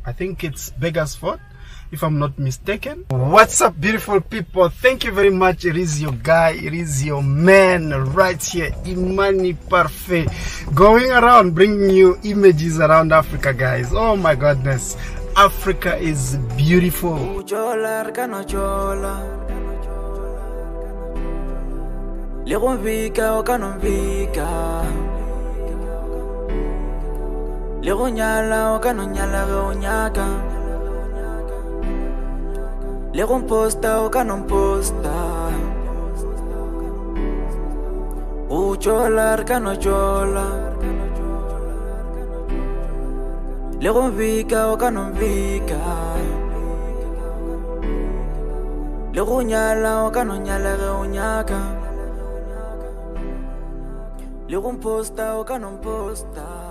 I think it's burgersfort, if I'm not mistaken. What's up, beautiful people? Thank you very much. It is your guy, it is your man right here, Imani Parfait, going around bringing you images around Africa, guys. Oh my goodness, Africa is beautiful. Le composta o canomposta uchola arcano chola le convica o canomvica le gunyala o canonyala reunyaka le composta o canomposta.